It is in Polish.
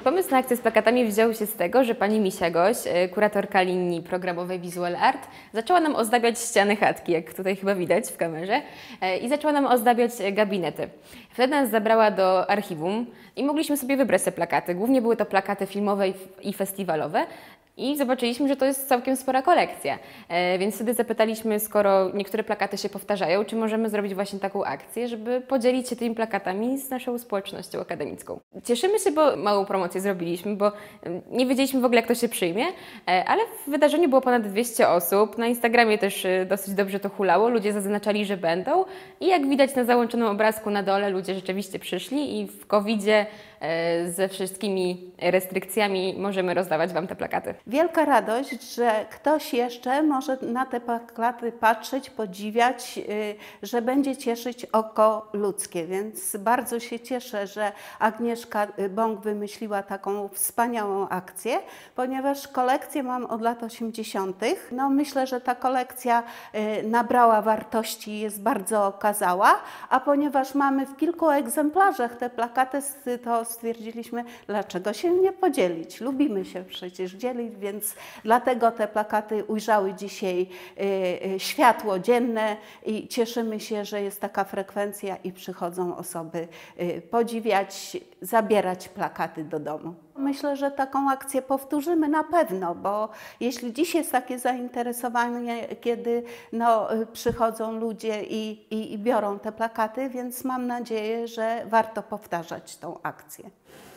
Pomysł na akcję z plakatami wziął się z tego, że pani Misia Goś, kuratorka linii programowej Visual Art, zaczęła nam ozdabiać ściany chatki, jak tutaj chyba widać w kamerze, i zaczęła nam ozdabiać gabinety. Wtedy nas zabrała do archiwum i mogliśmy sobie wybrać te plakaty. Głównie były to plakaty filmowe i festiwalowe. I zobaczyliśmy, że to jest całkiem spora kolekcja, więc wtedy zapytaliśmy, skoro niektóre plakaty się powtarzają, czy możemy zrobić właśnie taką akcję, żeby podzielić się tymi plakatami z naszą społecznością akademicką. Cieszymy się, bo małą promocję zrobiliśmy, bo nie wiedzieliśmy w ogóle, jak to się przyjmie, ale w wydarzeniu było ponad 200 osób, na Instagramie też dosyć dobrze to hulało, ludzie zaznaczali, że będą i jak widać na załączonym obrazku na dole, ludzie rzeczywiście przyszli i w COVID-zie ze wszystkimi restrykcjami możemy rozdawać Wam te plakaty. Wielka radość, że ktoś jeszcze może na te plakaty patrzeć, podziwiać, że będzie cieszyć oko ludzkie, więc bardzo się cieszę, że Agnieszka Bąk wymyśliła taką wspaniałą akcję, ponieważ kolekcję mam od lat 80. No myślę, że ta kolekcja nabrała wartości, jest bardzo okazała, a ponieważ mamy w kilku egzemplarzach te plakaty, to stwierdziliśmy, dlaczego się nie podzielić. Lubimy się przecież dzielić, więc dlatego te plakaty ujrzały dzisiaj światło dzienne i cieszymy się, że jest taka frekwencja i przychodzą osoby podziwiać, zabierać plakaty do domu. Myślę, że taką akcję powtórzymy na pewno, bo jeśli dziś jest takie zainteresowanie, kiedy przychodzą ludzie i biorą te plakaty, więc mam nadzieję, że warto powtarzać tą akcję.